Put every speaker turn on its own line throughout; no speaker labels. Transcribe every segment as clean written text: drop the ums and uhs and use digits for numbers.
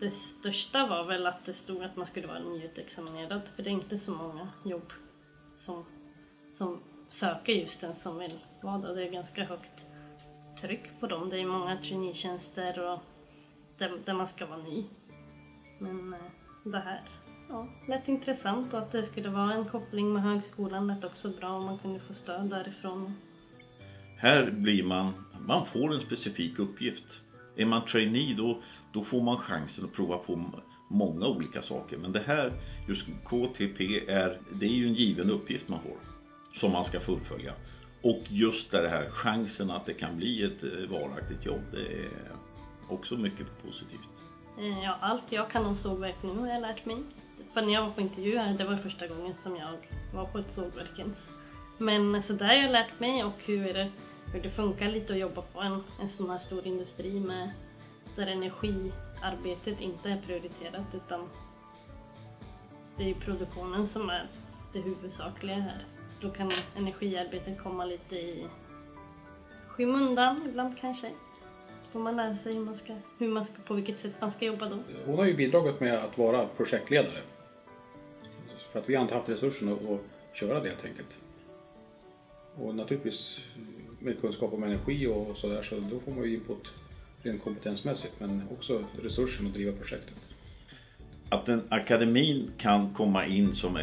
Det största var väl att det stod att man skulle vara nyutexaminerad. För det är inte så många jobb som söker just den som vill vara där. Det är ganska högt tryck på dem. Det är många traineetjänster och där man ska vara ny. Men det här lät intressant, och att det skulle vara en koppling med högskolan lät också bra om man kunde få stöd därifrån.
Här blir man får en specifik uppgift. Är man trainee då får man chansen att prova på många olika saker. Men det här, just KTP, det är ju en given uppgift man får som man ska fullfölja. Och just det här chansen att det kan bli ett varaktigt jobb, det är också mycket positivt.
Ja, allt jag kan om sågverk nu har jag lärt mig. För när jag var på intervju här, det var första gången som jag var på ett sågverkens. Men så där har jag lärt mig, och hur det funkar lite att jobba på en sån här stor industri där energiarbetet inte är prioriterat, utan det är ju produktionen som är det huvudsakliga här. Så då kan energiarbetet komma lite i skymundan ibland kanske. Får man lära sig på vilket sätt man ska jobba då.
Hon har ju bidragit med att vara projektledare. För att vi har inte haft resurserna att köra det helt enkelt. Och naturligtvis med kunskap om energi och sådär, så då får man ju input rent kompetensmässigt, men också resurser att driva projektet.
Att akademin kan komma in som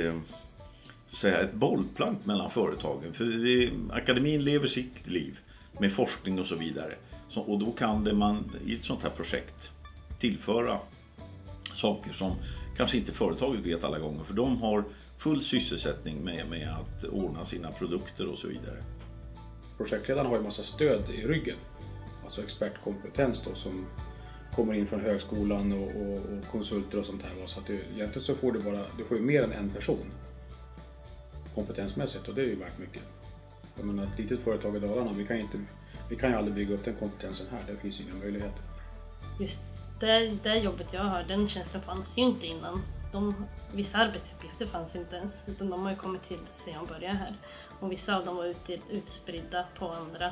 ett bollplank mellan företagen. För akademin lever sitt liv med forskning och så vidare. Och då kan man i ett sånt här projekt tillföra saker som kanske inte företaget vet alla gånger. För de har full sysselsättning med att ordna sina produkter och så vidare.
Projektledarna har ju en massa stöd i ryggen. Alltså expertkompetens då, som kommer in från högskolan och konsulter och sånt här. Så att egentligen så får du får ju mer än en person kompetensmässigt, och det är ju värt mycket. Jag menar, ett litet företag i Dalarna, vi kan ju aldrig bygga upp den kompetensen här, det finns ju inga möjligheter.
Just det jobbet jag har, den tjänsten fanns ju inte innan. Vissa arbetsuppgifter fanns inte ens, utan de har ju kommit till sedan jag började här. Och vissa av dem var utspridda på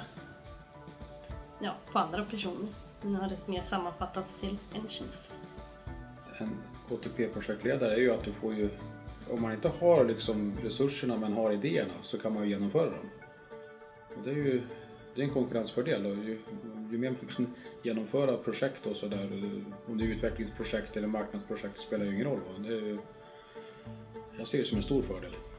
andra personer. Nu har det mer sammanfattats till en tjänst.
En KTP-projektledare är ju att du får ju, om man inte har liksom resurserna men har idéerna, så kan man ju genomföra dem. Och det är en konkurrensfördel, och ju mer man kan genomföra projekt och sådär, om det är utvecklingsprojekt eller marknadsprojekt spelar ju ingen roll. Jag ser det som en stor fördel.